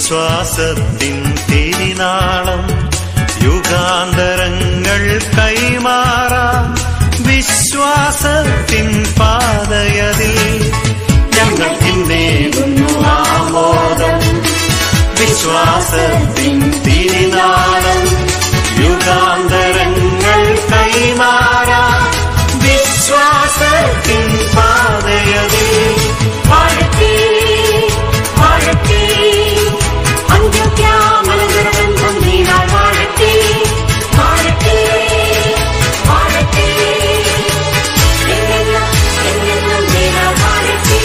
വിശ്വാസത്തിൻ തിരുനാളം യുഗാന്തരങ്ങൾ കൈമാറാം. വിശ്വാസത്തിൻ പാതയതിൽ ഞങ്ങൾക്കിന്നേകുന്നു ആമോദം. വിശ്വാസത്തിൻ തിരുനാളം യുഗാന്തരങ്ങൾ കൈമാറാം. വിശ്വാസത്തിൻ പാതയതിൽ വാഴട്ടെ വാഴട്ടെ അന്ത്യോക്യാമലനിർബന്ധം നീനാൾ വാഴട്ടെ വാഴട്ടെ വാഴട്ടെ എന്നെന്നും എന്നെന്നും നീനാൾ വാഴട്ടെ.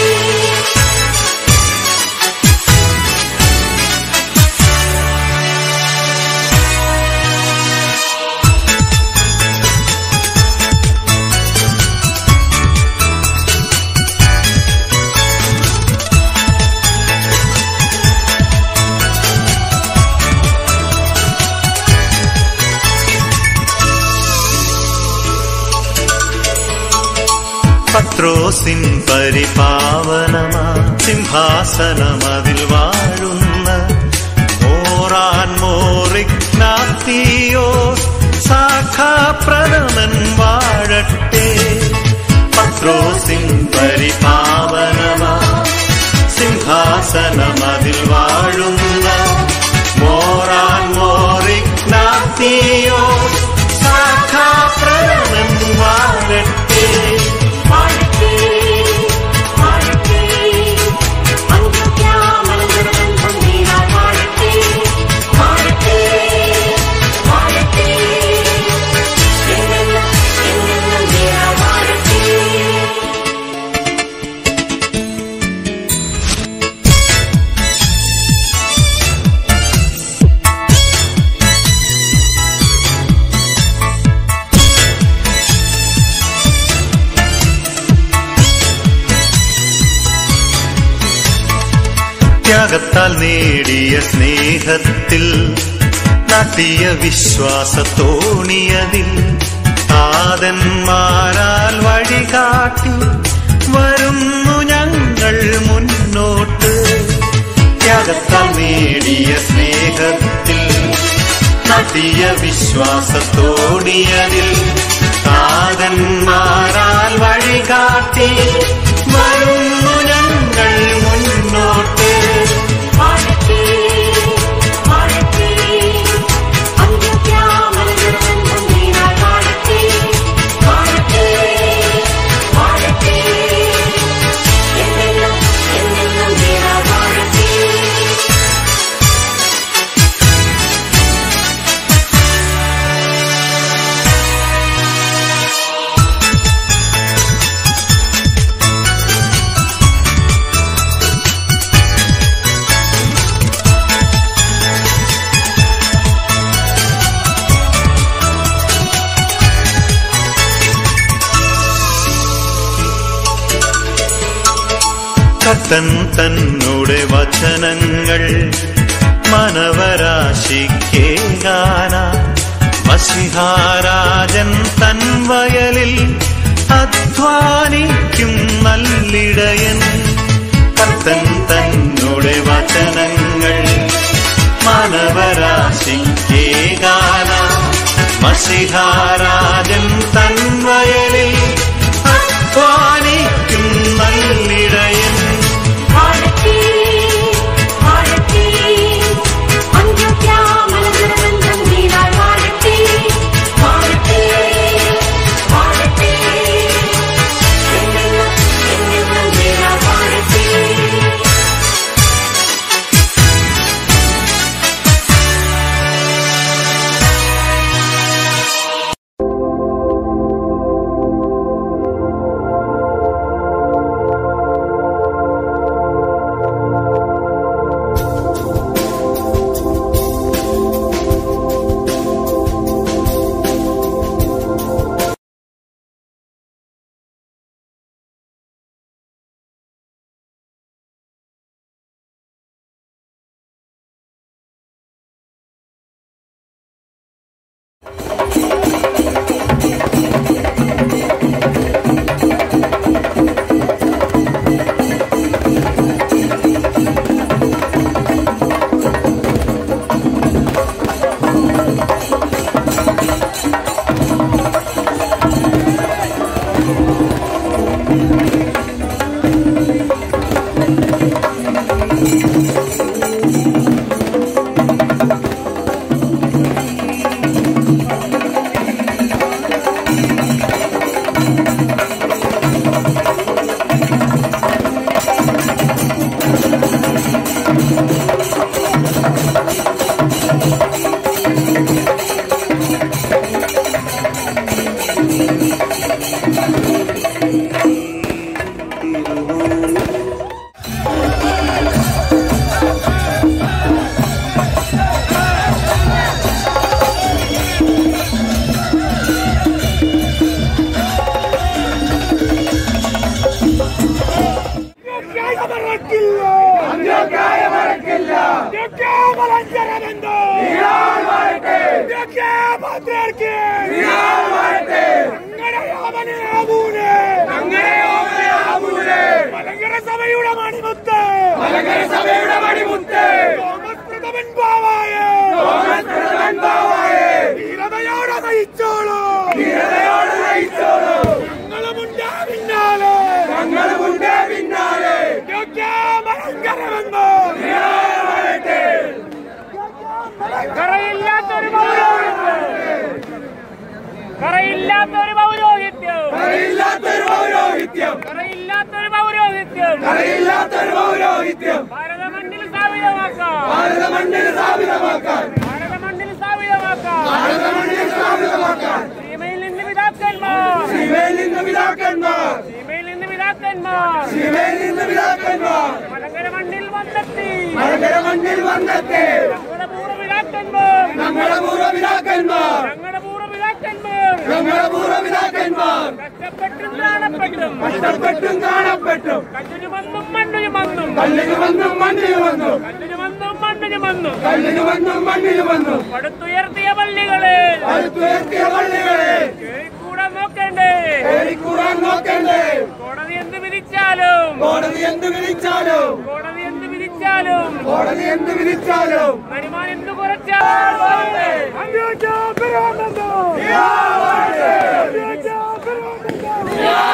പത്രോസിൻ പരിപാവനമാ സിംഹാസനമതിൽ വാഴുന്ന മോറാൻ മോറിഗ്നാത്തിയോസ് ശാഖാപ്രഥമൻ വാഴട്ടെ. പത്രോസിൻ പരിപാവനമാ സിംഹാസനമതിൽ വാഴുന്ന മോറാൻ മോറിഗ്നാത്തിയോസ് ശാഖാപ്രഥമൻ വാഴട്ടെ. വാഴട്ടെ വാഴട്ടെ അന്ത്യോക്യാമലനിർബന്ധം നീനാൾ വാഴട്ടെ വാഴട്ടെ വാഴട്ടെ എന്നെന്നും എന്നെന്നും നീനാൾ വാഴട്ടെ. ത്യാഗത്താൽ നേടിയ സ്നേഹത്തിൽ നാട്ടിയ വിശ്വാസത്തോണിയതിൽ താതന്മാരാൽ വഴികാട്ടി വരുന്നു ഞങ്ങൾ മുന്നോട്ട്. ത്യാഗത്താൽ നേടിയ സ്നേഹത്തിൽ നാട്ടിയ വിശ്വാസത്തോണിയതിൽ താതന്മാരാൽ വഴികാട്ടി വരുന്നു ഞങ്ങൾ മുന്നോട്ട്. വാഴട്ടെ വാഴട്ടെ അന്ത്യോക്യാമലനിർബന്ധം നീനാൾ വാഴട്ടെ വാഴട്ടെ വാഴട്ടെ എന്നെന്നും എന്നെന്നും നീനാൾ വാഴട്ടെ. കർത്തൻ തന്നുടെ വചനങ്ങൾ മനവരാശിക്കേകാന മശിഹാരാജൻ തൻ വയലിൽ അധ്വാനിക്കും നല്ലിടയൻ. കർത്തൻ തന്നുടെ വചനങ്ങൾ മനവരാശിക്കേകാന മശിഹാരാജൻ തൻ വയലിൽ അധ്വാനിക്കും നല്ലിടയൻ. സഭയുടെ മണിമുത്ത് ധീരതയോടെ നയിച്ചോളൂ ഞങ്ങളുമുണ്ടേ പിന്നാലെ കറയില്ലാത്തൊരു പൗരോഹിത്യം ഭാരതമണ്ണിൽ സ്ഥാപിതമാക്കാൻ സീമയിൽ നിന്ന് പിതാക്കന്മാർ മലങ്കര മണ്ണിൽ വന്നെത്തി ഞങ്ങളുടെ പൂർവ്വപിതാക്കന്മാർ കഷ്ടപ്പെട്ടും കാണപ്പെട്ടും കല്ലിനുമന്നും മണ്ണിനുമന്നും പടുത്തുയർത്തിയ പള്ളികളെ കേറിക്കൂടാൻ നോക്കണ്ടേ കോടതി എന്ത് വിധിച്ചാലും വരുമാനം എന്ത് കുറച്ചാലും